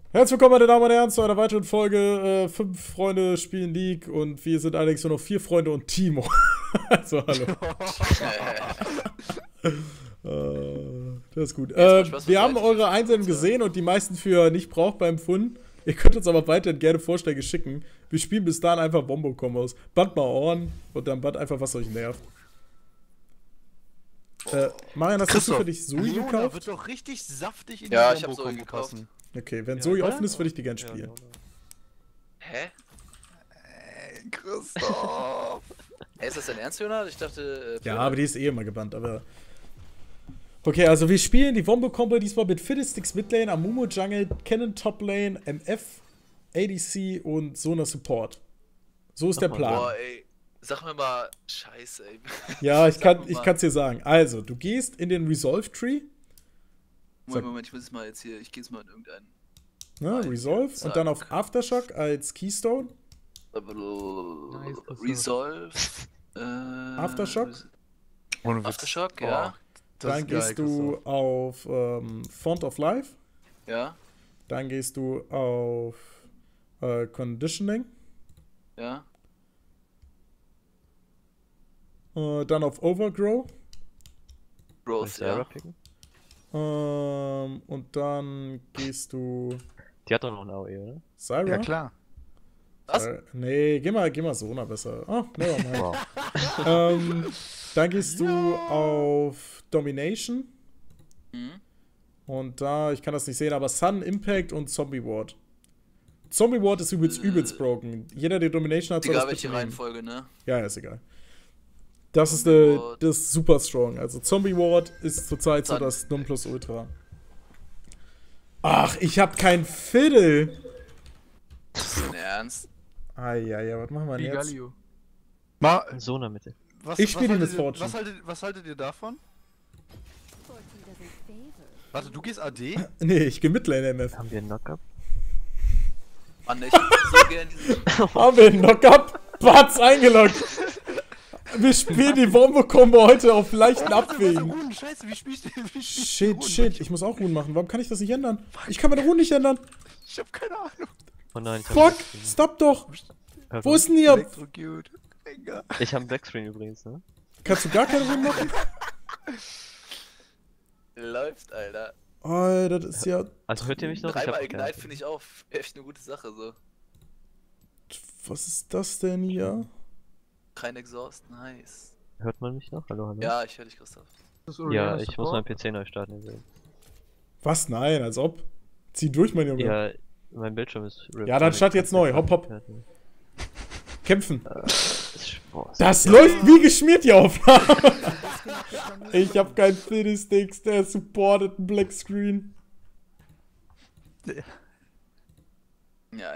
Herzlich willkommen, meine Damen und Herren, zu einer weiteren Folge. 5 Freunde spielen League und wir sind allerdings nur noch 4 Freunde und Timo. Also, hallo. Das ist gut. Wir haben eure Einsendung gesehen und die meisten für nicht brauchbar empfunden. Ihr könnt uns aber weiterhin gerne Vorschläge schicken. Wir spielen bis dahin einfach Bombo-Kombos. Band mal Ohren und dann band einfach, was euch nervt. Marian, hast du für dich Sui gekauft? Wird doch richtig saftig in Ja, die ich hab Sui gekauft. passen. Okay, wenn Sui offen ist, würde ich die gerne spielen. Hä? Christoph! Ey, ist das dein Ernst, Jonas? Ich dachte. Ja, aber die ist eh immer gebannt, aber. Okay, also wir spielen die Wombo-Combo diesmal mit Fiddlesticks Midlane, Amumu Jungle, Cannon Toplane, MF, ADC und Sona Support. So ist der Plan. Boah, ey. Sag mir mal, scheiße, ey. Ja, ich kann's dir sagen. Also, du gehst in den Resolve Tree. Moment, ich muss es mal jetzt hier, ich geh jetzt mal in irgendeinen. Ne, Resolve und dann auf Aftershock als Keystone. Resolve. Aftershock. Aftershock, ja. Dann gehst du auf Font of Life. Ja. Dann gehst du auf Conditioning. Ja. Dann auf Overgrow. Growth, ja. Und dann gehst du. Die hat doch noch eine AOE, oder? Syra? Ja, klar. Was? Nee, geh mal Sona besser. Oh, nevermind. Wow. Dann gehst du auf Domination. Mhm. Und da, ich kann das nicht sehen, aber Sun, Impact und Zombie Ward. Zombie Ward ist übelst broken. Jeder, der Domination hat, soll Egal das welche bitte nehmen. Reihenfolge, ne? Ja, ist egal. Das ist super strong. Also Zombie Ward ist zurzeit so das Nonplusultra. Ach, ich hab kein Fiddle. Ist dein Ernst? Ja, was machen wir denn jetzt? So in der Mitte. Ich spiele die Misfortune. Was haltet ihr davon? Warte, du gehst AD? Nee, ich geh Midlane MF. Haben wir einen Knockup? Mann, ich hätte so gern diesen. Haben wir einen Knockup? Batz eingeloggt. Wir spielen die Wombo-Combo heute auf leichten Abwägen. Runen, scheiße, wie spielst du? Shit, ich muss auch Runen machen. Warum kann ich das nicht ändern? Ich kann meine Runen nicht ändern. Ich hab keine Ahnung. Oh nein, ich Fuck, stopp doch. Wo ist denn ihr? Elektrocute. Ich hab einen Backscreen übrigens, ne? Kannst du gar keine Runen machen? Läuft, Alter. Alter, das ist ja... Also hört ihr mich noch? Ich Dreimal hab Ignite finde ich auch echt eine gute Sache, so. Was ist das denn hier? Kein Exhaust, nice. Hört man mich noch? Hallo? Ja, ich höre dich, Christoph. Ja, ich muss meinen PC neu starten. Also. Was? Nein, als ob. Zieh durch, mein Junge. Ja, mein Bildschirm ist... Ja, dann start jetzt neu. Hopp. Kämpfen. Boah, Das läuft wie geschmiert, die Aufnahme. Ich hab keinen Fiddlesticks, der supportet einen Black Screen. Ja.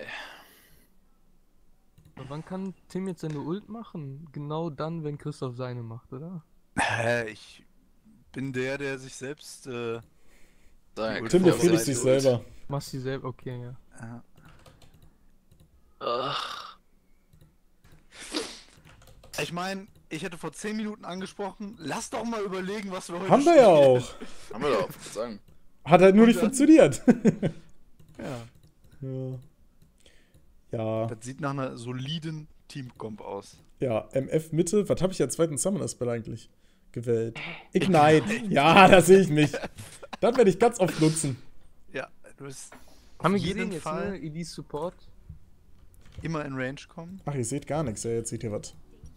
Wann kann Tim jetzt seine Ult machen? Genau dann, wenn Christoph seine macht, oder? Ich bin der sich selbst. Tim Tim befriedigt sich selber. Machst du selber? Okay, ja. Ach, Ich meine, ich hätte vor 10 Minuten angesprochen, lass doch mal überlegen, was wir heute Haben wir ja auch. haben wir doch, würde ich sagen. Hat halt nur nicht funktioniert. Ja. Ja. Das sieht nach einer soliden Teamcomp aus. Ja, MF Mitte. Was habe ich als zweiten Summoner-Spell eigentlich gewählt? Ignite. Ja, das sehe ich nicht. Das werde ich ganz oft nutzen. Ja, du bist Haben wir auf jeden gesehen jetzt, Fall ne? Elise Support. immer in Range kommen. Ach, ihr seht gar nichts. Ja, jetzt seht ihr was.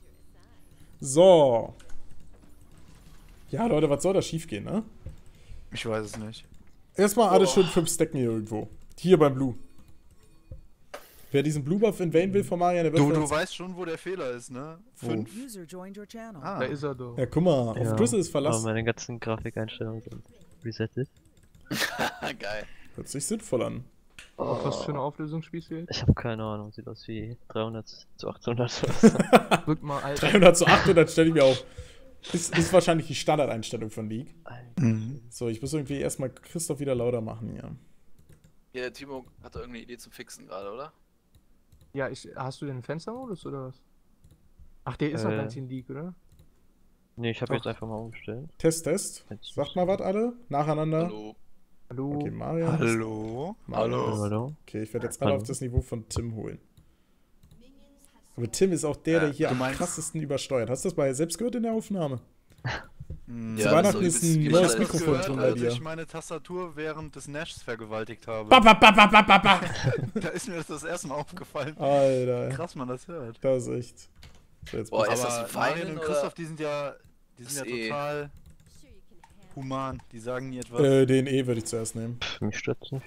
So. Ja, Leute, was soll da schief gehen, ne? Ich weiß es nicht. Erstmal alles schön 5 Stacken hier irgendwo. Hier beim Blue. Wer diesen Blue Buff in Vayne will von Marian, der wird Du weißt schon, wo der Fehler ist, ne? Wo? 5. User joined your channel. Ah. Da ist er doch. Ja, guck mal, auf Drizzle ist Aber verlassen. meine ganzen Grafikeinstellungen sind resettet. Geil. Hört sich sinnvoll an. Auf was für eine Auflösung spielst du jetzt? Ich habe keine Ahnung, sieht aus wie 300 zu 800 oder so. Drück mal Alter. 300 zu 800 stelle ich mir auf. Ist wahrscheinlich die Standardeinstellung von League. Mhm. So, ich muss irgendwie erstmal Christoph wieder lauter machen hier. Ja, der Timo hat doch irgendeine Idee zum Fixen gerade, oder? Ja, hast du den Fenstermodus oder was? Ach, der ist noch gar nicht in League, oder? Nee, ich habe Doch. jetzt einfach mal umgestellt. Test. Sagt mal was alle. Nacheinander. Hallo. Hallo. Okay, Marian. Hallo. Hallo. Okay, ich werde jetzt alle auf das Niveau von Tim holen. Aber Tim ist auch der hier am krassesten übersteuert. Hast du das mal selbst gehört in der Aufnahme? Zu Weihnachten ist ein neues Mikrofon drin bei dir. Als ich meine Tastatur während des Nashs vergewaltigt habe. Da ist mir das erste Mal aufgefallen. Alter. Krass, man das hört. Das ist echt. Jetzt Boah, ist Aber das ein Marian Weinen und oder? Christoph, die sind ja total human. Die sagen nie etwas. den würde ich zuerst nehmen. Mich stört's nicht.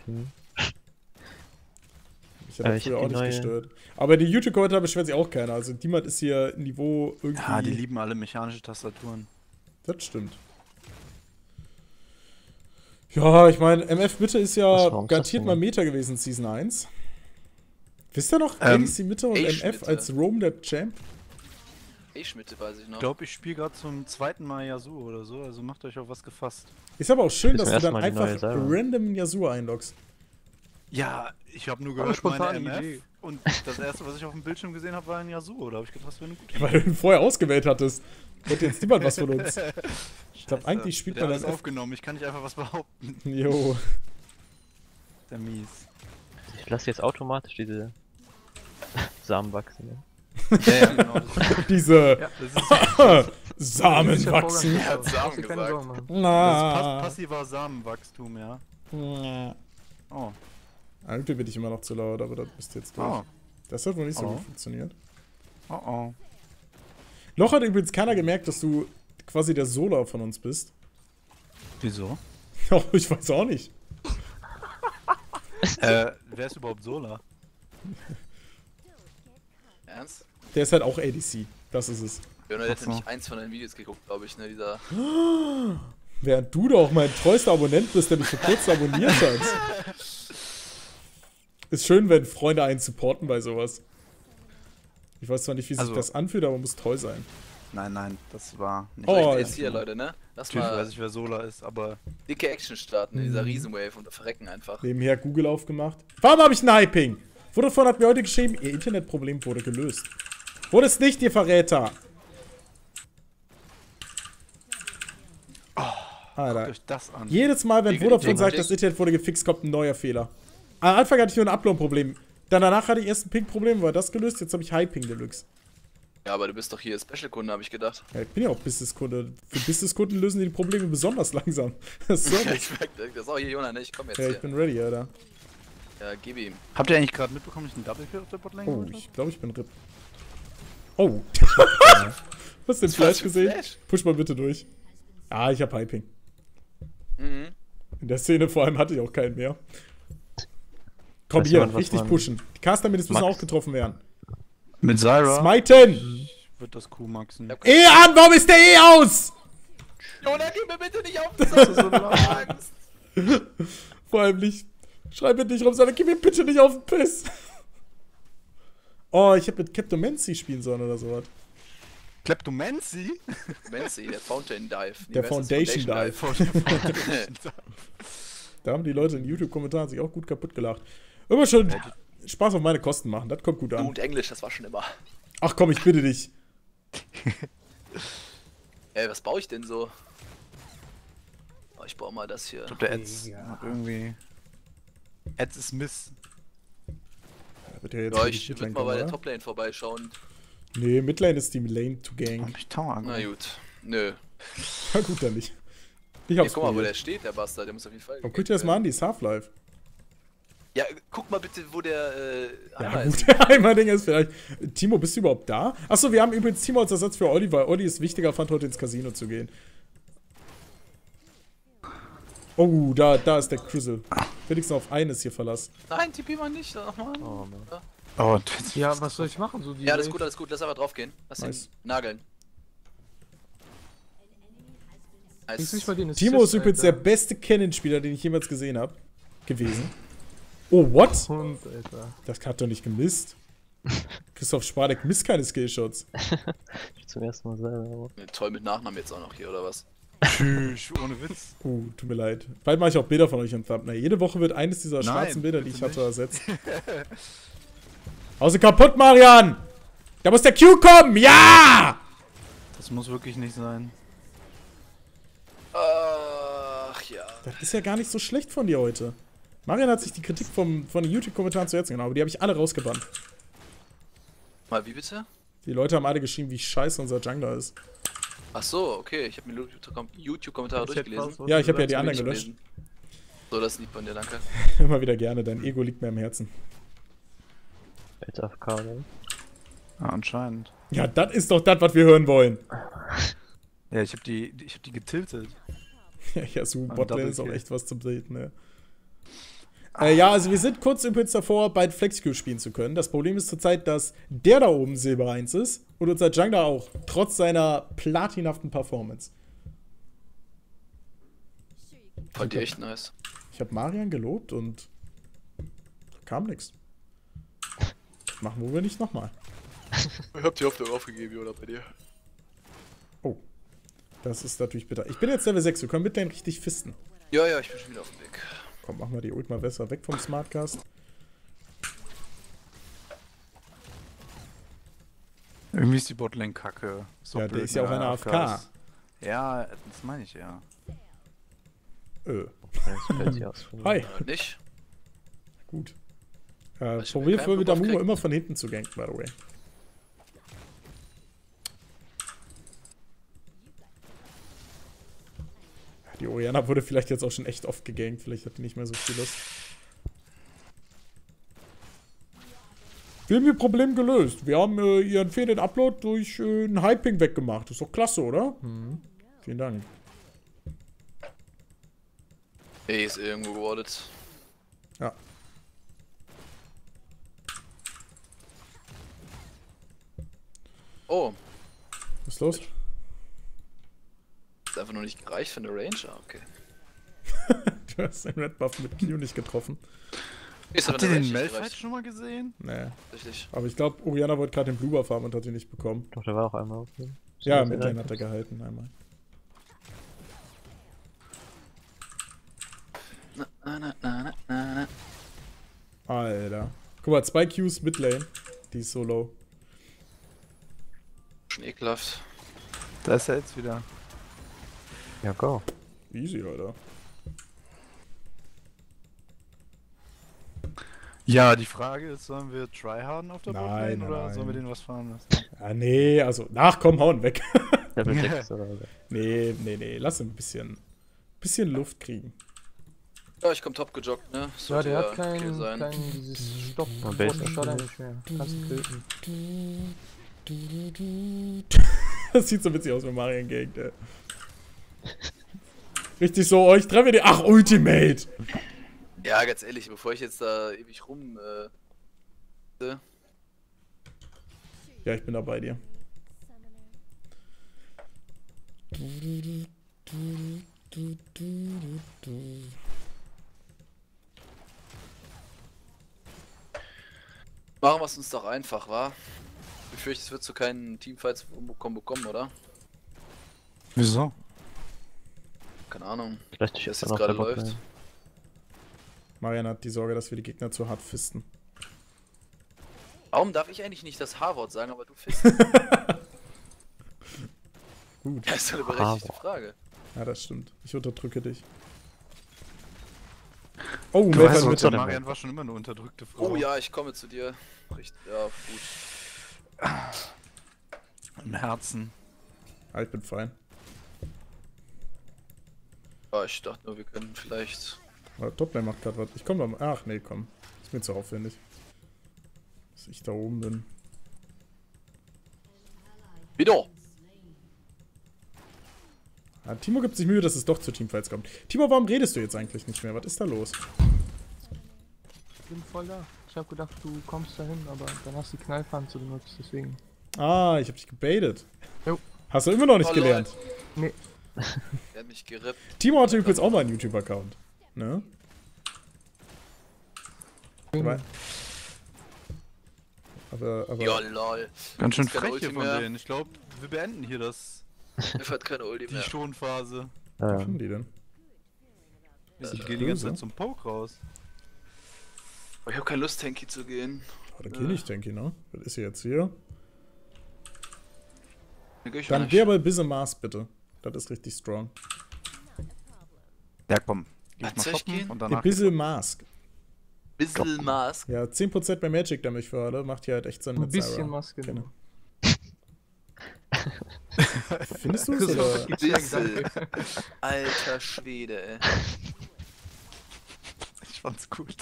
Ich habe früher auch nicht gestört. Aber die YouTube-Kommentare beschwert sich auch keiner. Also niemand ist hier Niveau irgendwie. Ja, die lieben alle mechanische Tastaturen. Das stimmt. Ja, ich meine, MF Mitte ist ja garantiert mal Meta gewesen, Season 1. Wisst ihr noch, ADC Mitte und MF als Roam der Champ? Schmitte weiß ich noch. Ich glaube, ich spiele gerade zum zweiten Mal Yasuo oder so, also macht euch auf was gefasst. Ist aber auch schön, Ist dass mir du dann erstmal die einfach neue Syra. random Yasuo einloggst. Ja, ich habe nur Eine gehört, spontane meine MF Idee. und das erste, was ich auf dem Bildschirm gesehen habe, war ein Yasuo. Da habe ich gedacht, das wäre eine gute Weil du ihn vorher ausgewählt hattest. Wollte jetzt niemand was von uns. Ich glaube, eigentlich spielt man alles dann aufgenommen, ich kann nicht einfach was behaupten. Jo. Der mies. Ich lasse jetzt automatisch diese Samen wachsen. Ne? Ja, genau. Diese Das ist Samen wachsen. Er hat Samen Keine gesagt. Sorgen machen. Na. passiver Samenwachstum, ja. Oh. Irgendwie bin ich immer noch zu laut, aber das ist jetzt durch. Oh. Das hat wohl nicht so Oh. gut funktioniert. Oh. Noch hat übrigens keiner gemerkt, dass du quasi der Solar von uns bist. Wieso? Oh, ich weiß auch nicht. Wer ist überhaupt Sola? Ernst? Der ist halt auch ADC. Das ist es. Jonah hätte so. nämlich eins von deinen Videos geguckt, glaube ich, ne? Dieser. Während du doch mein treuester Abonnent bist, der mich vor kurzem abonniert hat. Ist schön, wenn Freunde einen supporten bei sowas. Ich weiß zwar nicht, wie sich Also- das anfühlt, aber muss toll sein. Nein, das war nicht. Oh, Jetzt hier, Leute, ne? Lass Natürlich weiß mal ich, wer Sola ist, aber dicke Action starten in dieser Riesenwave und verrecken einfach. Nebenher Google aufgemacht. Warum habe ich ein Hyping? Vodafone hat mir heute geschrieben, ihr Internetproblem wurde gelöst. Wurde es nicht, ihr Verräter? Alter. guckt euch das an. Jedes Mal, wenn Digga, Vodafone Digga, sagt, Digga. das Internet wurde gefixt, kommt ein neuer Fehler. Am Anfang hatte ich nur ein Upload-Problem. Dann danach hatte ich erst ein Ping-Problem, war das gelöst, jetzt habe ich Hyping Deluxe. Ja, aber du bist doch hier Special-Kunde, habe ich gedacht. Ja, ich bin ja auch Businesskunde. Für Businesskunden lösen die Probleme besonders langsam. Das ist Ja, Service. ich merk, das ist auch hier, Jonah, ne? Ich komm jetzt Ja, ich hier. bin ready, Alter. Ja, gib ihm. Habt ihr eigentlich gerade mitbekommen, dass ich einen Double Kill auf der Botlane Oh, geholt habe? ich glaube, ich bin RIP. Oh. Hast du den Flash gesehen? Flash? Push mal bitte durch. Ah, ich hab Hyping. Mhm. In der Szene vor allem hatte ich auch keinen mehr. Komm Weiß hier, jemand, was richtig man- pushen. Die Caster-Minis müssen Max. auch getroffen werden. Mit Zyra Smiten! wird das Q maxen. E an, warum ist der E aus? Jonah, gib mir bitte nicht auf! Das hast du so Angst. Vor allem nicht. Schrei bitte nicht rum, sondern gib mir bitte nicht auf den Piss. Oh, ich hätte mit Captomancy spielen sollen oder sowas. Kleptomancy? Mancy, der Fountain Dive. Nee, Der wer ist das? Foundation Dive. Da haben die Leute in YouTube-Kommentaren sich auch gut kaputt gelacht. Immer schön Spaß auf meine Kosten machen, das kommt gut Du an. und Englisch, das war schon immer. Ach komm, ich bitte dich. Ey, was baue ich denn so? Oh, ich baue mal das hier. Ich glaube, der Ads hat irgendwie. Ads ist Miss. Da wird ja jetzt Ja, in die ich würde Midlane mal bei der kommen, oder? Toplane vorbeischauen. Nee, Midlane ist die Lane to gang. Und ich Tower Na angeguckt. gut. Nö. Na gut, dann nicht. Ich Hier, hab's guck mal, wo der probiert. steht, der Bastard. Der muss auf jeden Fall. Komm, guck dir das mal an, die ist Half-Life. Ja, guck mal bitte, wo der Ja Eimer gut, ist. der Eimer-Ding ist vielleicht... Timo, bist du überhaupt da? Achso, wir haben übrigens Timo als Ersatz für Olli, weil Olli es wichtiger fand, heute ins Casino zu gehen. Oh, da ist der Crizzle. Wenigstens auf eines hier verlassen. Nein, TP mal nicht. Nochmal. Oh Mann. Oh, Ja, was soll ich machen? So die Ja, alles Wave? gut, alles gut. Lass einfach drauf gehen. Lass Nice. ihn nageln. Ist nicht mal den Timo ist Assist, übrigens der Alter. beste Cannon-Spieler, den ich jemals gesehen habe. Gewesen. Oh, what? Hund, Alter. Das hat doch nicht gemisst. Christoph Spadek misst keine Skillshots. Ich zum ersten Mal selber. Aber Ne, toll mit Nachnamen jetzt auch noch hier, oder was? Tschüss, ohne Witz. Tut mir leid. Bald mache ich auch Bilder von euch im Thumbnail. Jede Woche wird eines dieser Nein, schwarzen Bilder, die ich bitte hatte, ersetzt. Hause kaputt, Marian! Da muss der Q kommen! Ja! Das muss wirklich nicht sein. Ach ja. Das ist ja gar nicht so schlecht von dir heute. Marian hat sich die Kritik von den YouTube-Kommentaren zu Herzen genommen, aber die habe ich alle rausgebannt. Mal wie bitte? Die Leute haben alle geschrieben, wie scheiße unser Jungler ist. Ach so, okay. Ich habe mir YouTube-Kommentare durchgelesen. Ja, ich habe ja die anderen gelöscht. So, das liegt von dir, danke. Immer wieder gerne, dein Ego liegt mir am Herzen. Jetzt AFK, oder? Ja, anscheinend. Ja, das ist doch das, was wir hören wollen. Ja, ich hab die getiltet. Ja, so Ein Botlane ist auch Double-Kill. echt was zum Treten, ne? Ja, also wir sind kurz übrigens davor, bald Flex-Q spielen zu können. Das Problem ist zurzeit, dass der da oben Silber 1 ist und unser Jungler auch, trotz seiner platinhaften Performance. Fand die echt nice. Ich habe Marian gelobt und kam nix. Machen wir nicht nochmal. Ich hab die Hoffnung aufgegeben, oder bei dir? Oh. Das ist natürlich bitter. Ich bin jetzt Level 6, wir können Midlane richtig fisten. Ja, ich bin schon wieder auf dem Weg. Komm, machen wir die Ult mal besser weg vom Smartcast. Irgendwie ist die Botlane kacke. So Ja, der blöd, ist ja auch ne, eine AFK. Ja, das meine ich ja. Jetzt fällt sie aus. Hi. Nicht? Gut. Ich will Probier keinen für Bock mit der auf Mumu Krieg. immer von hinten zu ganken, by the way. Die Orianna wurde vielleicht jetzt auch schon echt oft gegankt, vielleicht hat die nicht mehr so viel Lust. Wir haben ihr Problem gelöst. Wir haben ihren fehlenden Upload durch ein Hyping weggemacht. Ist doch klasse, oder? Vielen Dank. Ist irgendwo gewordet. Ja. Oh, Was ist los? ist einfach nur nicht gereicht für eine Range? Ah, okay. Du hast den Red Buff mit Q nicht getroffen. Ist Habt aber ihr eine den Range nicht Malphite gereicht. schon mal gesehen? Nee. Richtig. Aber ich glaube, Orianna wollte gerade den Blue Buff haben und hat ihn nicht bekommen. Doch, der war auch einmal okay. Ja, So, Midlane hat er gehalten einmal. Na. Alter. Guck mal, 2 Qs Midlane. Die ist so low. Schon ekelhaft. Da ist er jetzt wieder. Ja, go. Easy, Alter. Ja, die Frage ist, sollen wir tryharden auf der Nein, Botlane oder nein. sollen wir den was fahren lassen? Ja, nee, also, komm, hauen weg. Level 6 oder so. Nee, lass ihn ein bisschen Luft kriegen. Ja, ich komm top gejoggt, ne? Ja, Sollte der hat okay kein dieses Stopp Mal und besser. Schaden nicht mehr. Kannst du töten. Das sieht so witzig aus, wenn Marian gankt, ey. Richtig so, euch treffen wir die. Ach, Ultimate! Ja, ganz ehrlich, bevor ich jetzt da ewig rum. Ja, ich bin da bei dir. Machen wir es uns doch einfach, wa? Ich befürchte, es wird zu keinen Teamfights bekommen, oder? Wieso? Keine Ahnung. Vielleicht Wie ich das jetzt jetzt auch noch gerade der läuft. Botlane. Marian hat die Sorge, dass wir die Gegner zu hart fisten. Warum darf ich eigentlich nicht das H-Wort sagen, aber du fist? Gut. Das ist eine berechtigte H-Wort. Frage. Ja, das stimmt. Ich unterdrücke dich. Oh, Du Melfan weißt mit doch, der Marian war schon immer eine unterdrückte Frau. Oh ja, ich komme zu dir. Richtig, ja, gut. Im Herzen. Ah, ich bin fein. Ja, ich dachte nur, wir können vielleicht. Aber Toplane macht gerade was. Ich komm da mal. Ach nee, komm. Ist mir zu aufwendig. Dass ich da oben bin. Wieder! Ah, Timo gibt sich Mühe, dass es doch zu Teamfights kommt. Timo, warum redest du jetzt eigentlich nicht mehr? Was ist da los? Ich bin voll da. Ich hab gedacht, du kommst dahin, aber dann hast du die Knallpfanze benutzt, deswegen. Ah, ich hab dich gebaitet. Jo. Hast du immer noch nicht Oh, gelernt. Nee. Der hat mich gerippt. Timo hatte übrigens auch mal einen YouTube-Account. Ne? Aber Ja, lol. Ganz schön Ist keine frech hier Ulti von mehr. denen. Ich glaube, wir beenden hier Mir hat keine Ulti die mehr. Schonphase. wie Ja. finden die denn? Ich das gehe die ganze böse? Zeit zum Poke raus. Aber ich habe keine Lust, Tanky zu gehen. Oh, dann geh nicht, denke ich, ne? Was ist sie jetzt hier? Dann geh ich Dann nicht. geh aber ein bisschen Maß, bitte. Das ist richtig strong. Ja, komm. Geh ich mal soll ich shoppen gehen? und danach. Abyssal Mask. Bissel Mask. Ja, 10% mehr Magic Damage für alle. Macht hier halt echt Sinn Ein mit bisschen Sarah. Maske. Genau. Findest du es oder? Bissel. Alter Schwede, ey. Ich fand's gut.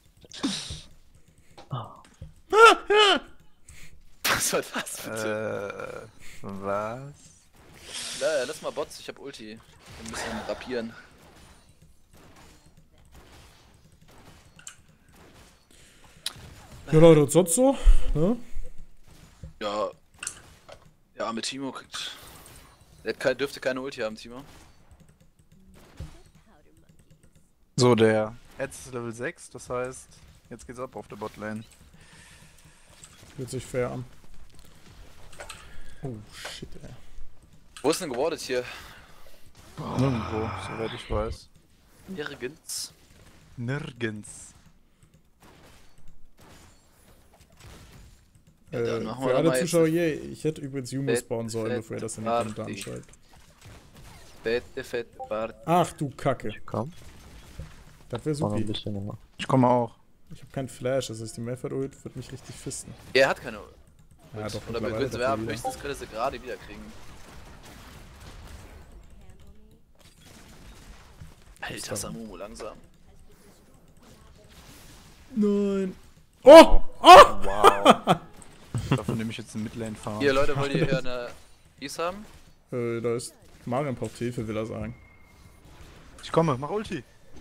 Was war das bitte? Was? Ja, lass mal Bots, ich hab Ulti. Ein bisschen rapieren. Ja, Leute, und sonst so? Ne? Ja. Ja, mit Timo kriegt. Der dürfte keine Ulti haben, Timo. So, der Edge ist Level 6, das heißt, jetzt geht's ab auf der Botlane. Fühlt sich fair an. Oh, shit, ey. Wo ist denn gewardet hier? Nirgendwo, soweit ich weiß. Nirgends. Nirgends. Ja, dann machen wir Für doch alle mal Zuschauer jetzt hier, ich hätte übrigens Jumo Fett, spawnen sollen, fett bevor ihr das in die Party. Kommentare schreibt. fette Party. Ach du Kacke. Komm, Das wäre noch ein super. bisschen länger. Ich komme auch. Ich habe keinen Flash, das heißt, die Malphite Ult wird mich richtig fisten. Er hat keine Ulti. Ja, doch, Oder mittlerweile wir dafür haben wieder. höchstens könnte sie gerade wieder kriegen. Alter, Samumu langsam. Nein. Oh! Oh! Wow. Dafür nehme ich jetzt einen Midlane fahren. Hier Leute, wollt ihr hier eine Ease haben? Da ist Marian braucht Hilfe, will er sagen. Ich komme, mach Ulti.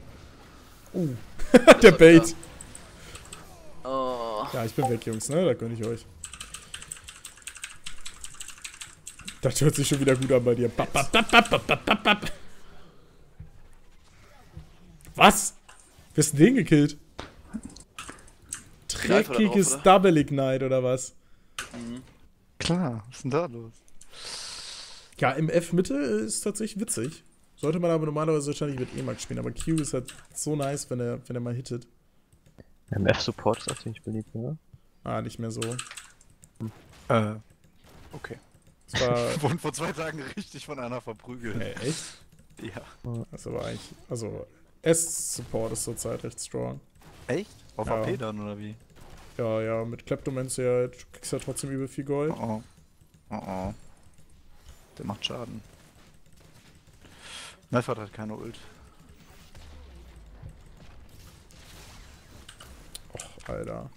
Der Bait. Oh. Ja, ich bin weg, Jungs, ne? Da gönn ich euch. Das hört sich schon wieder gut an bei dir. Bap, bap, bap, bap, bap, bap, bap. Was? Wer ist denn den gekillt? Ignite war da Dreckiges drauf, oder? Double Ignite oder was? Klar, was ist denn da los? Ja, im F-Mitte ist tatsächlich witzig. Sollte man aber normalerweise wahrscheinlich mit E-Max spielen, aber Q ist halt so nice, wenn er mal hittet. MF-Support ist auch ziemlich beliebt, oder? Ah, nicht mehr so. Okay. Es war. Wurden vor 2 Tagen richtig von einer verprügelt. Echt? Ja. Das ist aber eigentlich. Also, S-Support ist zurzeit recht strong. Echt? Auf Ja. AP dann, oder wie? Ja, ja, mit Kleptomancer, du kriegst ja trotzdem übel viel Gold. Oh oh. Oh oh. Der macht Schaden. Malphite hat keine Ult. Och, Alter.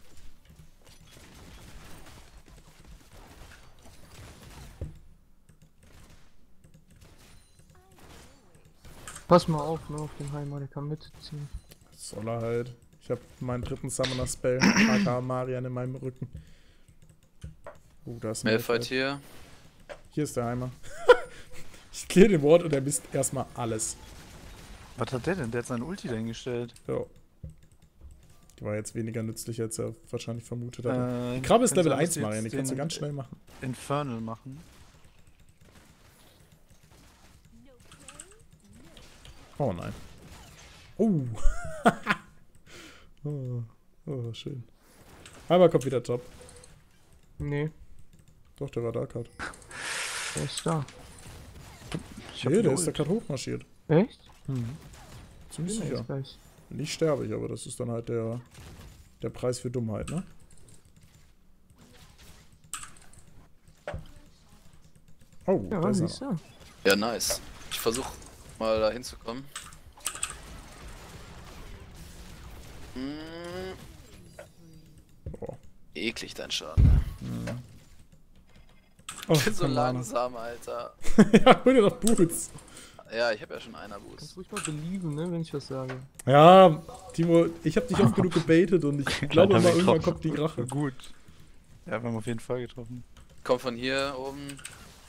Pass mal auf, ne, auf den Heimer, der kann mitziehen. Das soll er halt. Ich hab meinen dritten Summoner-Spell, aka Marian, in meinem Rücken. Da ist ein Malphite hier. Hier ist der Heimer. Ich clear den Ward und er misst erstmal alles. Was hat der denn? Der hat seine Ulti dahingestellt. Ja. Die war jetzt weniger nützlich, als er wahrscheinlich vermutet hat. Die Krabbe ist Level 1, Marian, die kannst du ganz schnell machen. Infernal machen. Oh nein. Oh. Oh, schön. Heimer kommt wieder top. Nee, Doch, der war da gerade. der ist da. Ich hab Nee, der eine ist da Ult. gerade hochmarschiert. Echt? Ziemlich Ja, sicher. jetzt gleich. Nicht sterbe ich, aber das ist dann halt der Preis für Dummheit, ne? Oh, da Ja, ist siehst er. du. Ja, nice. Ich versuch mal da hinzukommen. Oh. Eklig dein Schaden. Ne? Oh, Ich bin so keine Ahnung. langsam, Alter. Ja, hol dir doch Boots. Ja, ich hab ja schon einer Boost. Kannst ruhig mal belieben, ne, wenn ich was sage. Ja, Timo, ich hab dich oft genug gebaitet und ich glaube haben immer, wir irgendwann getroffen. kommt die Rache. Gut. Ja, wir haben auf jeden Fall getroffen. Komm von hier oben.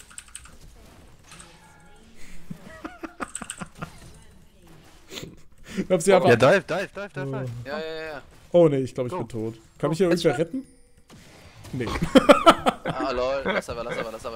Ich hab sie einfach. Ja, dive. Ja, ja, ja. Oh ne, ich glaube, ich Go. bin tot. Kann mich hier irgendwer retten? Nee. Ah, lol. Lass aber.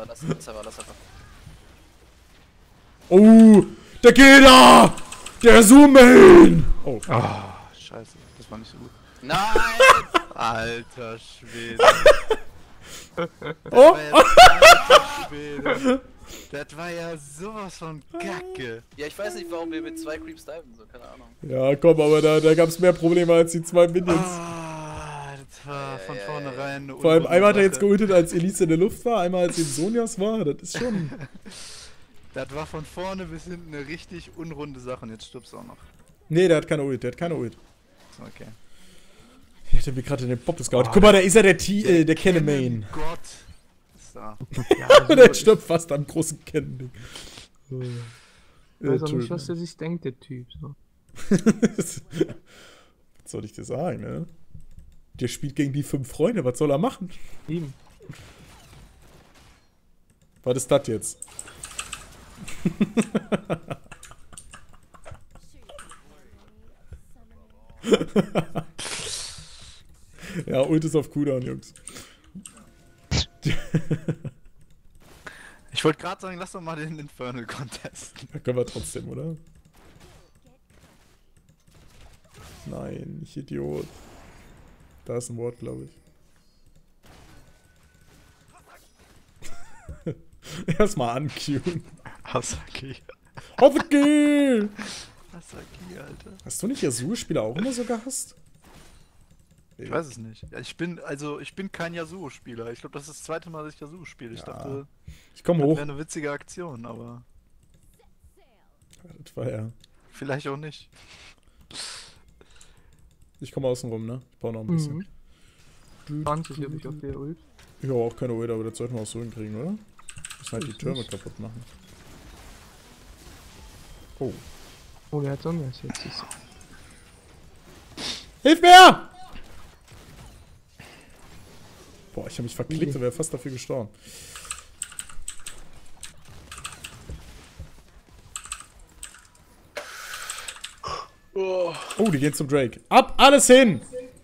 Oh, der Gegner! Der Zoom-Main! Oh, Ah, scheiße. Das war nicht so gut. Nein! Alter Schwede. oh, Alter Schwede. Das war ja sowas von Kacke. Ja, ich weiß nicht, warum wir mit 2 Creeps diven, so, keine Ahnung. Ja, komm, aber da gab es mehr Probleme als die 2 Minions. Das war von vornherein eine Vor allem einmal hat er jetzt Sache. geultet, als Elise in der Luft war, einmal als in Sonjas war. Das ist schon... Das war von vorne bis hinten eine richtig unrunde Sache und jetzt stirbst du auch noch. Nee, der hat keine Ult, Okay. Ich hätte mir gerade den Bob gescout. Guck mal, da ist er, der Kenne-Main. Gott. Ist da. Ja, also, Der stirbt fast am großen Kennen-Ding. ich weiß auch nicht, was der sich denkt, der Typ. So. Was soll ich dir sagen, ne? Der spielt gegen die 5 Freunde, was soll er machen? Eben. Was ist das jetzt? Ja, Ult ist auf Cooldown, Jungs. Ich wollte gerade sagen, lass doch mal den Infernal contesten. Da können wir trotzdem, oder? Nein, ich Idiot. Da ist ein Wort, glaube ich. Erstmal anqueuen. Hasaki. Hasaki! Hasaki, Alter. Hast du nicht Yasuo-Spieler auch immer so gehasst? Ich weiß es nicht. Ja, ich bin kein Yasuo-Spieler. Ich glaube, das ist das zweite Mal, dass ich Yasuo spiele. Ich Ja. dachte, Ich komme das hoch. wäre eine witzige Aktion, aber Das war ja. vielleicht auch nicht. Ich komme außen rum, ne? Ich baue noch ein bisschen. 20 habe ich auf der Ult. Ich habe auch keine Ult, aber das sollten wir auch so hinkriegen, oder? Müssen halt die Türme kaputt machen. Oh. Oh, der hat Sonjas jetzt. Hilf mir! Boah, ich habe mich verklickt und wäre fast dafür gestorben. Oh, die gehen zum Drake. Ab, alles hin!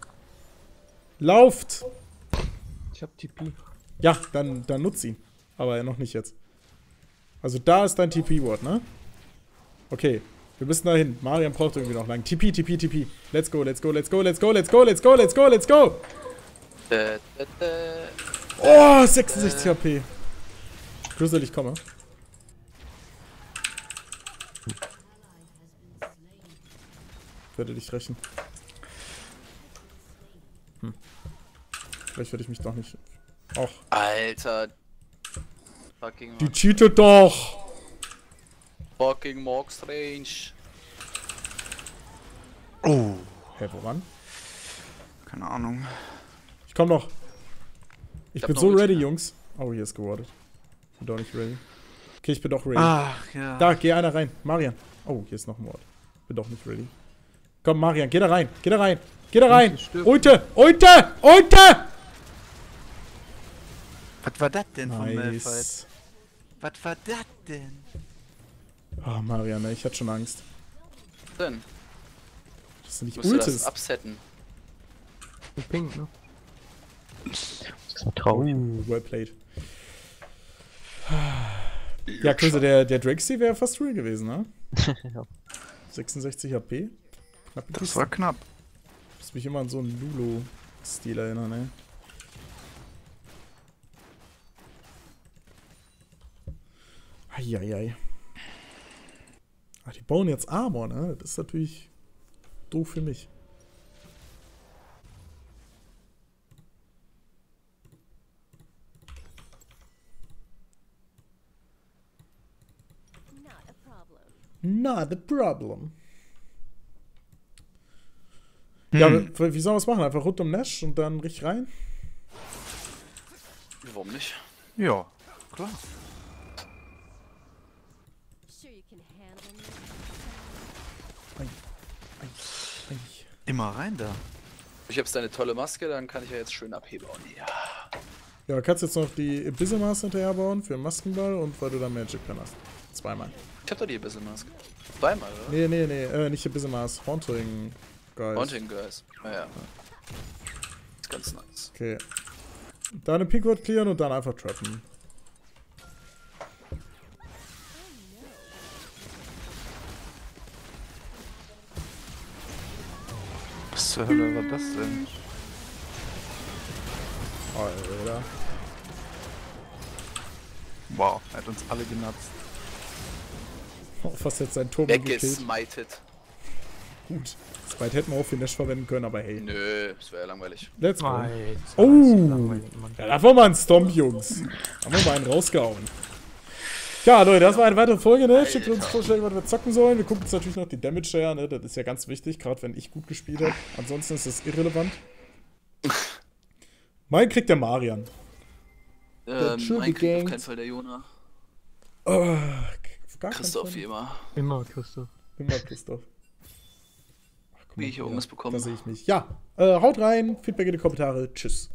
Lauft! Ich hab TP. Ja, dann nutz ihn. Aber noch nicht jetzt. Also da ist dein TP-Wort, ne? Okay, wir müssen da hin. Marian braucht irgendwie noch lang. TP, TP, TP. Let's go, let's go, let's go, let's go, let's go, let's go, let's go, let's go! Oh, 66 HP. Grizzle, ich komme. Ich werde dich rächen. Vielleicht werde ich mich doch nicht... Och. Alter. Fucking Die cheatet doch! Fucking Morg Strange. Oh. Hä, woran? Keine Ahnung. Ich komm noch. Ich hab bin noch so Ulti, ready, ne? Jungs. Oh, hier ist gewartet. Bin doch nicht ready. Okay, ich bin doch ready. Ach, ja. Da, geh einer rein. Marian. Oh, hier ist noch ein Wort. Bin doch nicht ready. Komm, Marian, geh da rein. Geh da rein. Geh da rein. Ulte! Ulte! Ulte! Was war das denn von Malphite? Nice. Was war das denn? Oh, Marian, ey, ich hatte schon Angst. Denn? Das sind nicht Musst du das Ultis. upsetten. Pink, ne? Das ist so traurig. Well played. Ja, Chris, der Drake wäre fast real gewesen, ne? Ja. 66 HP. Knapp Das war knapp. muss mich immer an so einen Lulu-Stil erinnern, ey. Eieiei. Ah, die bauen jetzt Armor, ne? Das ist natürlich doof für mich. Not a problem. Ja, wie sollen wir es machen? Einfach rund um Nash und dann richtig rein? Warum nicht? Ja, klar. Immer rein da. Ich hab's deine tolle Maske, dann kann ich ja jetzt schön abheben. Ja. Ja, kannst jetzt noch die Abysmal hinterher bauen für den Maskenball und weil du da Magic drin hast. Zweimal. Ich hab doch die Abyssal-Maske. Zweimal, oder? Nee, nicht Abysmal, Haunting Guys. Haunting Guys. Ah ja. Ist ganz nice. Okay. Dann eine Pinkword clearen und dann einfach trappen. Was zur Hölle war das denn? Alter. Wow, er hat uns alle genutzt. Oh, fast jetzt sein Turm gekillt. Weggesmited. Gut. Smite hätten wir auch für Nash verwenden können, aber hey. Nö, das wäre ja langweilig. Let's go. Alter, Oh! Ja, da war mal ein Stomp, Jungs. Haben wir mal einen rausgehauen. Ja, Leute, das war eine weitere Folge, ne? Schickt uns Vorschläge, was wir zocken sollen. Wir gucken uns natürlich noch die Damage Share, ne? Das ist ja ganz wichtig, gerade wenn ich gut gespielt habe. Ansonsten ist das irrelevant. Mein kriegt der Marian. Mein kriegt auf keinen Fall der Jonah. Christoph wie immer. Immer Christoph. Immer Christoph. Ach, Wie ich irgendwas bekommen. Da sehe ich mich. Ja, haut rein, Feedback in die Kommentare. Tschüss.